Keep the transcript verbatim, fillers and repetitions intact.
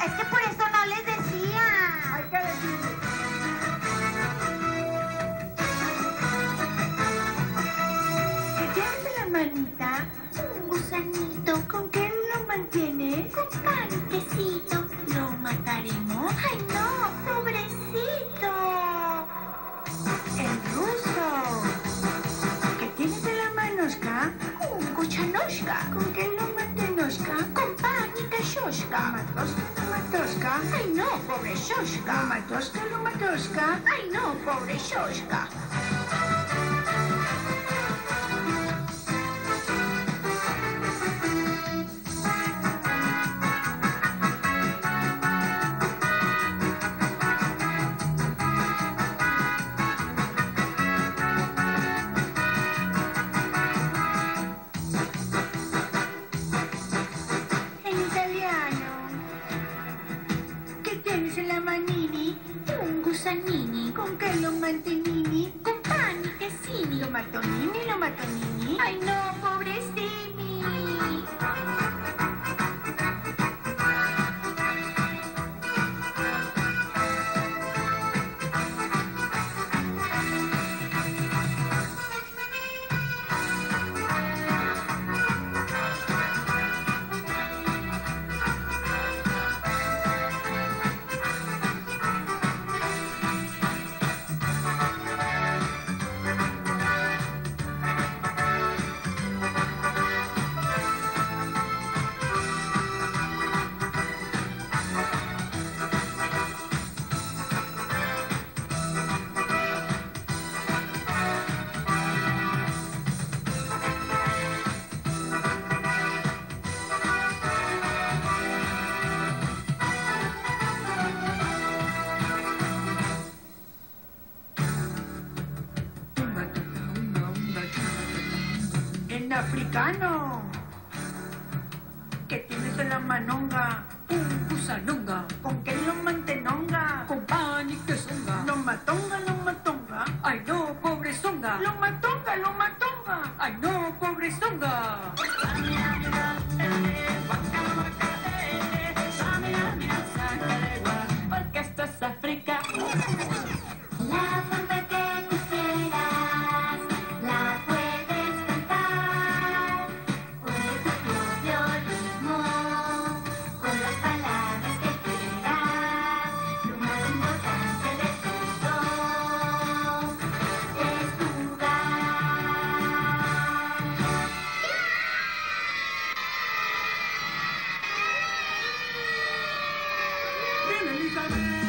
Es que por eso no les decía. Hay que decirle. ¿Qué tienes en la manita? Un gusanito. ¿Con qué lo mantienes? Con pan y quesito. ¿Lo mataremos? Ay, no, pobrecito. El ruso. ¿Qué tienes en la manosca? Un kuchanoshka. ¿Con qué lo mantenosca? Con pan y quesoshka. ¿Matosca, no matosca? Ay, no, pobre shoshka. ¿Lo matosca, no matosca? Ay, no, pobre shoshka. En italiano. ¿Qué tienes en la manini? Un gusanini. ¿Con qué lo mantenini? Con pan y quesini. ¿Lo matonini, lo matonini? Ay, no, pobrecini. En africano. ¿Qué tienes en la manonga? Un gusanonga. ¿Con qué lo mantenonga? Con pan y quesonga. Lo matonga, lo matonga. Ay, no, pobre songa. Lo matonga, lo matonga. Ay, no, pobre songa. Porque esto es África. La forma que tú quieras, la puedes cantar. Pone tu propio ritmo, con las palabras que quieras. Lo más importante de todo es jugar. Viene Elizabeth.